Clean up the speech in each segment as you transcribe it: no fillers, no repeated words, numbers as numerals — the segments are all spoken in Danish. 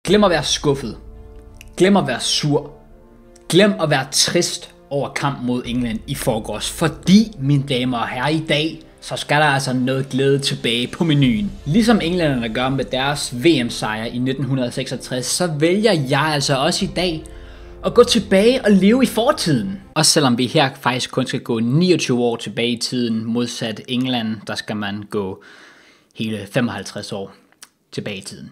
Glem at være skuffet. Glem at være sur. Glem at være trist over kamp mod England i forgårs. Fordi, mine damer og herrer, i dag, så skal der altså noget glæde tilbage på menuen. Ligesom englænderne gør med deres VM-sejr i 1966, så vælger jeg altså også i dag at gå tilbage og leve i fortiden. Også selvom vi her faktisk kun skal gå 29 år tilbage i tiden, modsat England, der skal man gå hele 55 år tilbage i tiden.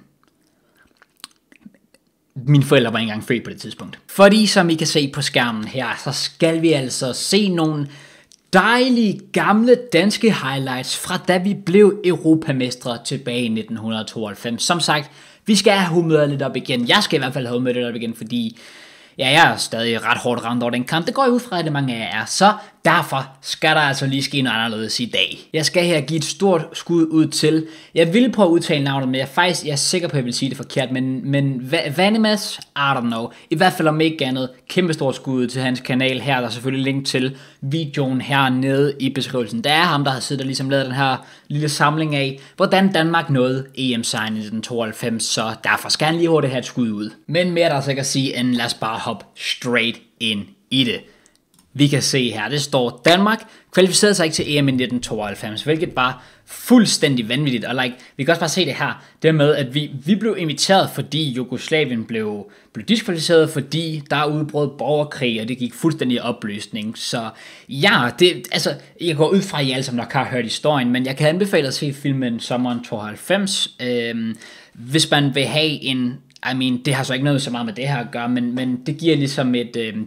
Mine forældre var ikke engang født på det tidspunkt. Fordi som I kan se på skærmen her, så skal vi altså se nogle dejlige gamle danske highlights fra da vi blev europamestre tilbage i 1992. Som sagt, vi skal have humøret lidt op igen. Jeg skal i hvert fald have humøret lidt op igen, fordi ja, jeg er stadig ret hårdt ramt over den kamp. Det går jeg ud fra, at det mange af jer er. Så derfor skal der altså lige ske noget anderledes i dag. Jeg skal her give et stort skud ud til. Jeg ville prøve at udtale navnet, men jeg er sikker på, at jeg vil sige det forkert. Men Vanimas, I don't know. I hvert fald om ikke andet. Kæmpe stort skud til hans kanal her. Der er selvfølgelig link til videoen hernede i beskrivelsen. Der er ham, der har siddet og ligesom lavet den her lille samling af, hvordan Danmark nåede EM-sejren i 1992. Så derfor skal han lige hurtigt have et skud ud. Men mere der er sikkert at sige, end lad os bare hoppe straight ind i det. Vi kan se her, det står Danmark kvalificerede sig ikke til EM i 1992, hvilket var fuldstændig vanvittigt. Og vi kan også bare se det her, det med, at vi blev inviteret, fordi Jugoslavien blev diskvalificeret, fordi der udbrød borgerkrig, og det gik fuldstændig i opløsning. Så ja, jeg går ud fra, at I alle sammen nok har hørt historien, men jeg kan anbefale at se filmen Sommeren 92, hvis man vil have en, det har så ikke noget så meget med det her at gøre, men det giver ligesom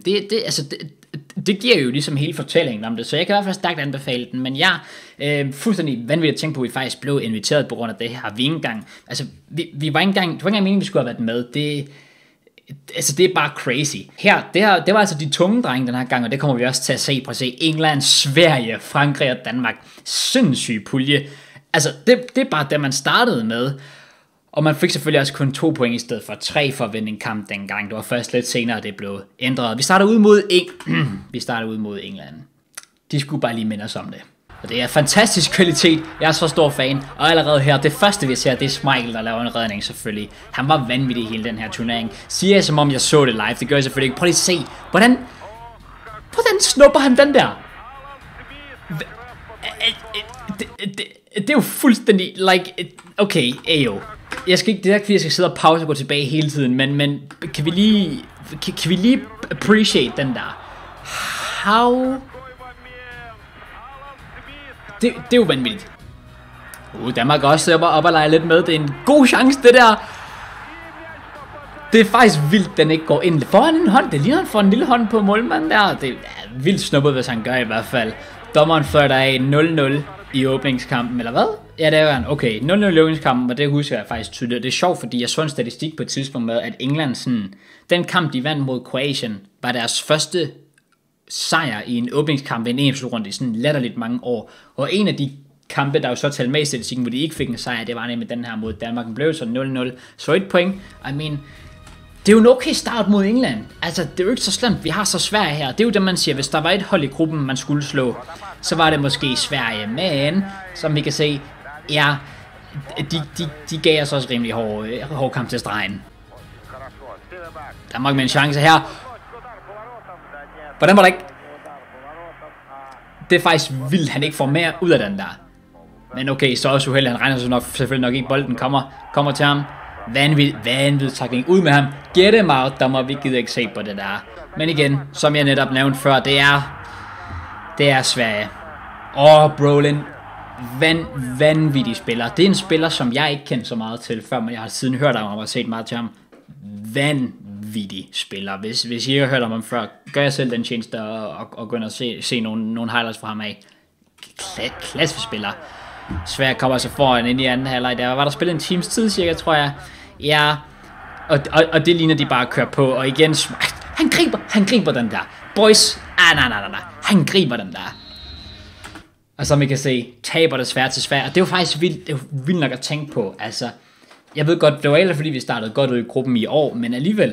det giver jo ligesom hele fortællingen om det, så jeg kan i hvert fald stærkt anbefale den, men jeg fuldstændig vanvittigt at tænke på, at vi faktisk blev inviteret på grund af det her. Vi ikke engang, vi var ikke engang, det var ikke engang meningen, vi skulle have været med. Det er bare crazy. Det var altså de tunge drenge den her gang, og det kommer vi også til at se. Prøv at se, England, Sverige, Frankrig og Danmark. Sindssyg pulje. Det er bare det, man startede med. Og man fik selvfølgelig også kun 2 point i stedet for 3 for at vinde en kamp dengang. Det var først lidt senere, det blev ændret. Vi starter ud mod England. De skulle bare lige minde os om det. Og det er fantastisk kvalitet. Jeg er så stor fan. Og allerede her, det første vi ser, det er Schmeichel, der laver en redning selvfølgelig. Han var vanvittig i hele den her turnering. Siger jeg, som om jeg så det live. Det gør jeg selvfølgelig ikke. Prøv lige at se. Hvordan snupper han den der? Det er jo fuldstændig okay, ayo. Jeg skal ikke, det er ikke fordi jeg skal sidde og pause og gå tilbage hele tiden, men kan vi lige appreciate den der? How? Det er jo vanvittigt. Danmark også op og lege lidt med. Det er en god chance, det der. Det er faktisk vildt, den ikke går ind foran en hånd. Det ligner, han får en lille hånd på målmanden der. Det er vildt snuppet, hvis han gør i hvert fald. Dommeren fører der af 0-0 i åbningskampen, eller hvad? Ja, det er han. Okay, 0-0 i åbningskampen, og det husker jeg faktisk tydeligt. Det er sjovt, fordi jeg så en statistik på et tidspunkt med, at England den kamp, de vandt mod Kroatien, var deres første sejr i en åbningskamp i en EM-slutrunde i sådan latterligt mange år. Og en af de kampe, der jo så talte med i statistikken, hvor de ikke fik en sejr, det var nemlig den her mod Danmark. Den blev så 0-0. Så 1 point. Det er jo en okay start mod England. Det er jo ikke så slemt. Vi har så Sverige her. Det er jo det, man siger. Hvis der var et hold i gruppen, man skulle slå, så var det måske Sverige. Men, som vi kan se, ja, de gav os også rimelig hård kamp til stregen. Danmark med en chance her. Hvordan var det ikke? Det er faktisk vildt, han ikke får mere ud af den der. Men okay, så også uheldig. Han regner så selvfølgelig nok ikke, bolden kommer til ham. Vanvittig takling. Ud med ham. Get him out. Der må vi gider ikke se på det der. Men igen, som jeg netop nævnte før, det er Sverige. Brolin. Vanvittig spiller. Det er en spiller, som jeg ikke kendte så meget til før, men jeg har siden hørt om ham og set meget til ham. Vanvittig spiller. Hvis I har hørt om ham før, gør jeg selv den tjeneste og gå ind og se nogle highlights fra ham af. Klassespiller. Sverige kommer altså foran ind i anden halvleg. Der var der spillet en times tid cirka, tror jeg. Ja, og det ligner de bare kører på. Og igen, han griber den der. Boys, nej. Han griber den der. Og som I kan se, taber det svært til Sverige. Og det er jo faktisk vildt nok at tænke på. Jeg ved godt, det var ellers fordi vi startede godt ud i gruppen i år, men alligevel,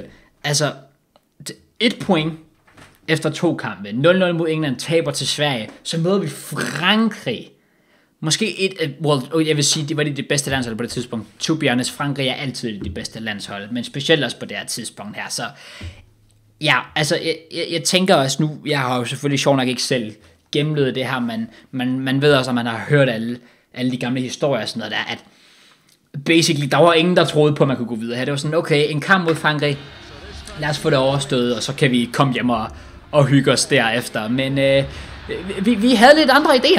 1 point efter 2 kampe, 0-0 mod England, taber til Sverige, så møder vi Frankrig, måske jeg vil sige, det var det bedste landshold på det tidspunkt. To be honest, Frankrig er altid det bedste landshold, men specielt også på det her tidspunkt her, så ja, altså, jeg tænker også nu, jeg har jo selvfølgelig sjovt nok ikke selv gennemlevet det her, men man ved også, at man har hørt alle de gamle historier og sådan noget der, at basically, der var ingen, der troede på, at man kunne gå videre her. Det var sådan, okay, en kamp mod Frankrig, lad os få det overstået, og så kan vi komme hjem og hygge os derefter. Men vi havde lidt andre idéer.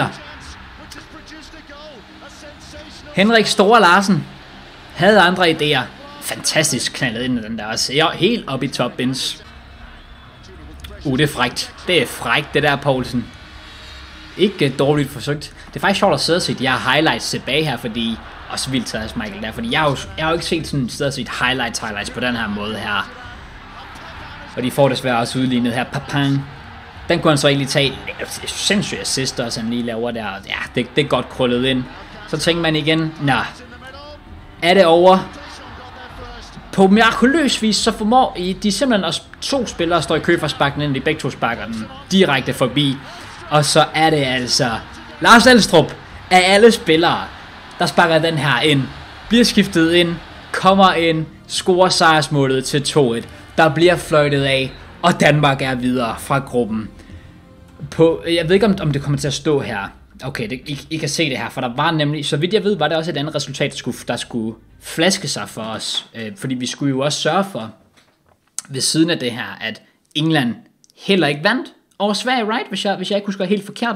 Henrik Store Larsen havde andre idéer. Fantastisk knaldet ind i den der også. Jeg er helt oppe i top bins. Det er frækt. Det er frækt, det der, Poulsen. Ikke dårligt forsøgt. Det er faktisk sjovt at sidde og se de her highlights tilbage her, fordi også vildt taget Michael der, fordi jeg har jo ikke set sådan et sted at se highlights på den her måde her. Og de får desværre også udlignet her. Papang. Den kunne han så egentlig tage. Sindssygt assist også, han lige laver der. Ja, det er godt krøllet ind. Så tænker man igen, er det over? På mirakuløs vis, så formår de simpelthen også to spillere står i kø for sparken ind, de begge to sparker den direkte forbi. Og så er det altså Lars Elstrup af alle spillere, der sparker den her ind, bliver skiftet ind, kommer ind, scorer sejrsmålet til 2-1. Der bliver fløjtet af, og Danmark er videre fra gruppen. Jeg ved ikke, om det kommer til at stå her. Okay, I kan se det her, for der var nemlig, så vidt jeg ved, var det også et andet resultat, der skulle flaske sig for os. Fordi vi skulle jo også sørge for, ved siden af det her, at England heller ikke vandt over Sverige, right? Hvis jeg ikke husker helt forkert.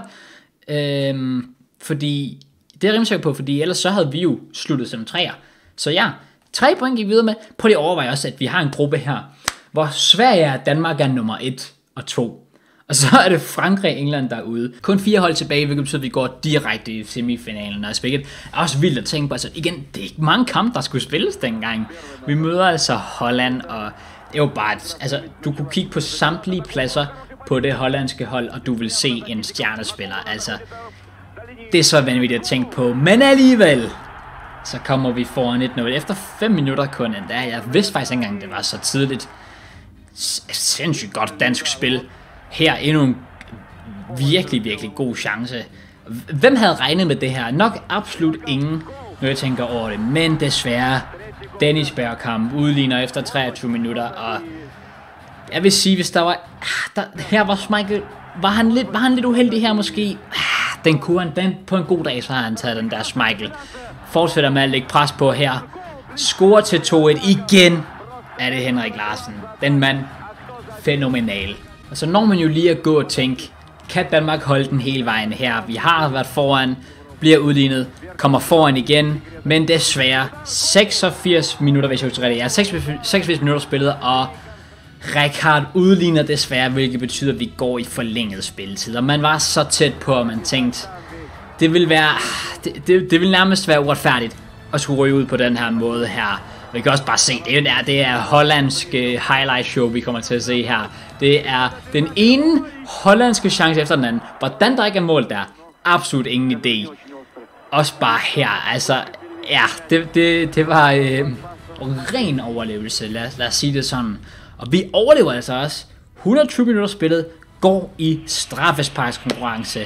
Fordi, det er jeg rimelig sikker på, fordi ellers så havde vi jo sluttet som træer. Så ja, 3 point gik videre med. Prøv lige at overveje også, at vi har en gruppe her, hvor Sverige og Danmark er nummer 1 og 2. Og så er det Frankrig og England derude. Kun 4 hold tilbage, hvilket betyder, at vi går direkte i semifinalen. Og spillet er også vildt at tænke på. Altså igen, det er ikke mange kampe, der skulle spilles dengang. Vi møder altså Holland, og det er jo bare, altså du kunne kigge på samtlige pladser på det hollandske hold, og du vil se en stjernespiller. Altså, det er så vanvittigt at tænke på. Men alligevel, så kommer vi foran 1-0 efter 5 minutter kun endda. Jeg vidste faktisk ikke engang, det var så tidligt. Sindssygt godt dansk spil. Her endnu en virkelig, virkelig god chance. Hvem havde regnet med det her? Nok absolut ingen, når jeg tænker over det. Men desværre, Dennis Bergkamp udligner efter 23 minutter. Og jeg vil sige, hvis der var... her var Schmeichel... Var han lidt uheldig her måske? Den på en god dag, så har han taget den der Schmeichel. Fortsætter med at lægge pres på her. Scorer til 2-1 igen. Er det Henrik Larsen. Den mand. Fænomenal. Og så når man jo lige at gå og tænke, kan Danmark holde den hele vejen her? Vi har været foran, bliver udlignet, kommer foran igen, men desværre 86 minutter, hvis jeg husker det. Ja, 86 minutter spillet, og Rijkaard udligner desværre, hvilket betyder, at vi går i forlænget spilletid. Og man var så tæt på, at man tænkte, det vil nærmest være uretfærdigt at skulle ryge ud på den her måde her. Vi kan også bare se, det er hollandske highlight show, vi kommer til at se her. Det er den ene hollandske chance efter den anden. Hvordan der ikke er mål der, absolut ingen idé. Også bare her, altså, ja, det var ren overlevelse, lad os sige det sådan. Og vi overlever altså også. 120 minutter spillet, går i straffesparkskonkurrence.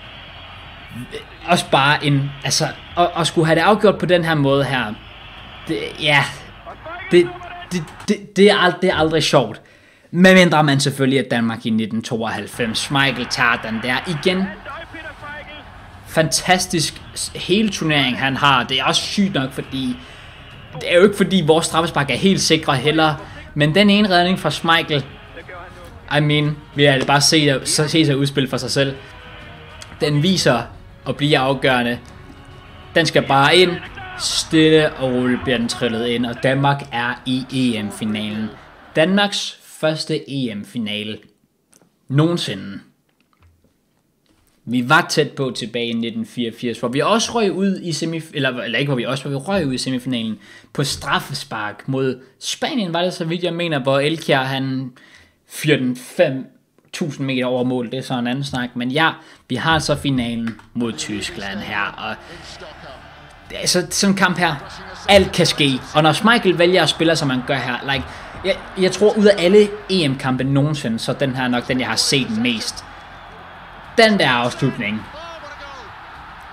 Også bare en, altså, at skulle have det afgjort på den her måde her. Det er aldrig sjovt. Medmindre man selvfølgelig er Danmark i 1992. Schmeichel tager den der igen. Fantastisk hele turnering han har. Det er også sygt nok, fordi det er jo ikke fordi vores straffespark er helt sikre heller. Men den ene redning fra Schmeichel, vi har bare se sig udspille for sig selv. Den viser at blive afgørende. Den skal bare ind. Stille og roligt bliver den trillet ind, og Danmark er i EM-finalen. Danmarks første EM-finale nogensinde. Vi var tæt på tilbage i 1984, hvor vi også røg ud i semifinalen på straffespark mod Spanien, var det så vidt jeg mener, hvor Elkjær han fyrede den 5.000 meter over mål. Det er så en anden snak, men ja, vi har så finalen mod Tyskland her, og altså, sådan en kamp her, alt kan ske. Og når Schmeichel vælger at spille, som man gør her, jeg tror ud af alle EM-kampe nogensinde, så den her er nok den, jeg har set mest. Den der afslutning.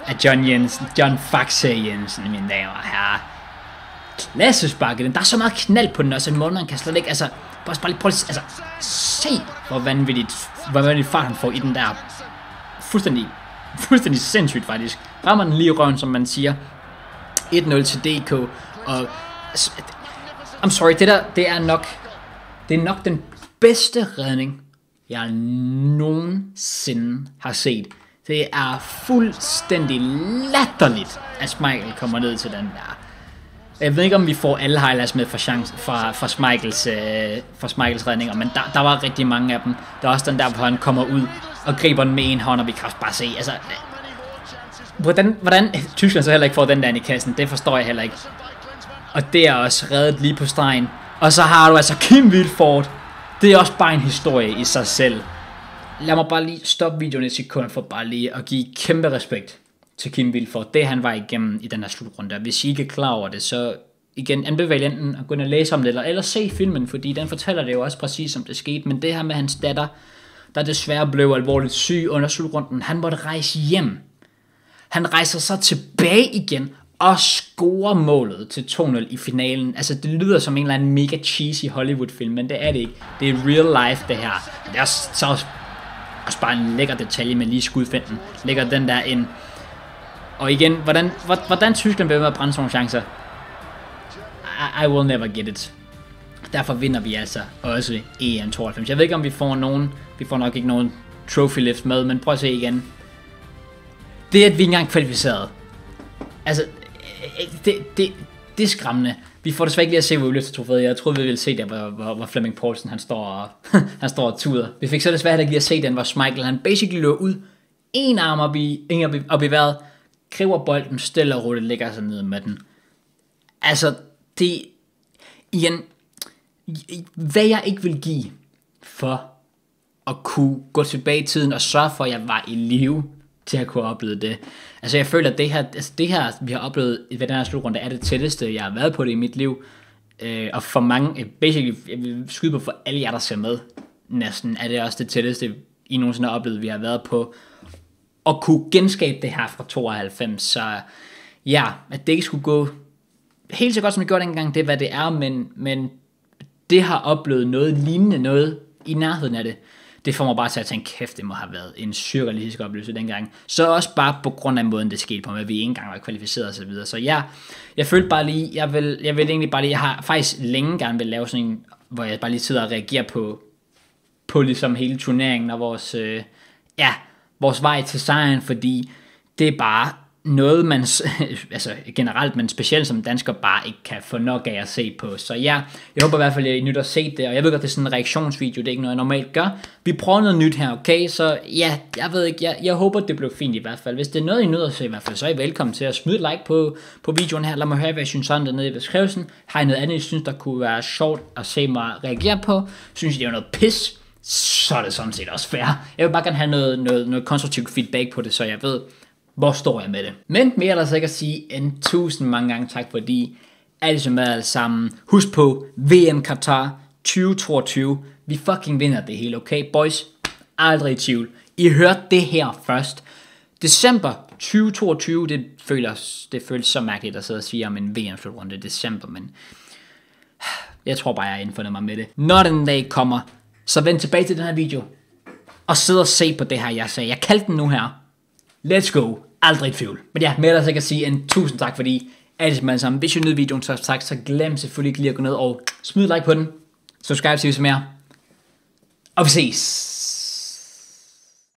af John Jensen. John Faxe Jensen, mine damer og herrer. Klassespark i den. Der er så meget knald på den også, en måde man kan slet ikke, altså, prøv lige, altså, se, hvor vanvittigt fart han får i den der. Fuldstændig sindssygt faktisk. Rammer den lige i røven, som man siger. 1-0 til DK, og I'm sorry, det er nok den bedste redning, jeg nogensinde har set. Det er fuldstændig latterligt, at Schmeichel kommer ned til den der. Jeg ved ikke, om vi får alle highlights med fra Schmeichels redninger, men der var rigtig mange af dem. Der er også den der, hvor han kommer ud og griber den med en hånd, og vi kan også bare se, altså, hvordan Tyskland så heller ikke får den der ind i kassen, det forstår jeg heller ikke. Og det er også reddet lige på stregen. Og så har du altså Kim Vilfort. Det er også bare en historie i sig selv. Lad mig bare lige stoppe videoen et sekund for bare lige at give kæmpe respekt til Kim Vilfort. Det han var igennem i den her slutrunde. Hvis I ikke er klar over det, så igen anbefaler enten at gå ind og læse om det, eller se filmen, fordi den fortæller det jo også præcis som det skete. Men det her med hans datter, der desværre blev alvorligt syg under slutrunden, han måtte rejse hjem. Han rejser så tilbage igen og scorer målet til 2-0 i finalen. Altså det lyder som en eller anden mega cheesy Hollywood-film, men det er det ikke. Det er real life det her. Det er så også bare en lækker detalje med lige skudfinden. Lægger den der ind. Og igen, hvordan Tyskland bliver med at brænde sådan nogle chancer? I will never get it. Derfor vinder vi altså også EM 92. Jeg ved ikke om vi får nogen. Vi får nok ikke nogen trophy lift med, men prøv at se igen. Det at vi ikke engang kvalificeret. Altså, det er skræmmende. Vi får desværre ikke lige at se, hvor vi løfter trofæet. Jeg troede, vi ville se der, hvor Flemming Poulsen han står og tuder. Vi fik så desværre ikke lige at se den, hvor Schmeichel han basically løber ud. En arm op i vejret. Kriver bolden, stille og roligt, lægger sig ned med den. Altså, det igen, hvad jeg ikke vil give for at kunne gå tilbage i tiden og sørge for, at jeg var i live til at kunne opleve det. Altså jeg føler, at det her vi har oplevet ved den her slutrunde, er det tætteste, jeg har været på det i mit liv. Og for mange, basically, jeg vil skyde på for alle jer, der ser med, næsten, er det også det tætteste, I nogensinde har oplevet, vi har været på. At kunne genskabe det her fra 92, så ja, at det ikke skulle gå helt så godt, som det gjorde dengang, det er, hvad det er, men det har oplevet noget lignende, noget i nærheden af det. Det får mig bare til at tænke, kæft, det må have været en surrealistisk oplevelse dengang. Så også bare på grund af måden, det skete på, at vi ikke engang var kvalificeret og så videre. Så ja, jeg følte bare lige, jeg vil egentlig bare lige, jeg har faktisk længe gerne vil lave sådan en, hvor jeg bare lige sidder og reagerer på ligesom hele turneringen og vores vej til sejren, fordi det er bare noget, man altså generelt, men specielt som dansker, bare ikke kan få nok af at se på. Så ja, jeg håber i hvert fald, at I nyt at se det, og jeg ved godt, det er sådan en reaktionsvideo, det er ikke noget, jeg normalt gør. Vi prøver noget nyt her, okay? Så ja, jeg ved ikke, jeg håber, det blev fint i hvert fald. Hvis det er noget, I nyder at se i hvert fald, så er I velkommen til at smide et like på videoen her. Lad mig høre, hvad I synes sådan dernede i beskrivelsen. Har I noget andet, I synes, der kunne være sjovt at se mig reagere på? Synes I, det er noget pis? Så er det sådan set også fair. Jeg vil bare gerne have noget konstruktivt feedback på det, så jeg ved, hvor står jeg med det. Men mere ellers ikke at sige en 1000 mange gange tak, fordi alle som er alle sammen. Husk på VM Qatar 2022. Vi fucking vinder det hele, okay boys? Aldrig i tvivl. I hørte det her først. December 2022, det føles så mærkeligt at sidde og sige om en VM-slutrunde i december, men jeg tror bare, jeg har indfundet mig med det. Når den dag kommer, så vend tilbage til den her video, og sid og se på det her, jeg sagde. Jeg kaldte den nu her. Let's go. Aldrig i tvivl. Men ja, med ellers ikke at sige en 1000 tak, fordi alle sammen sammen. Hvis I nød videoen, så glem selvfølgelig ikke lige at gå ned og smid like på den. Subscribe til, hvis mere. Og vi ses.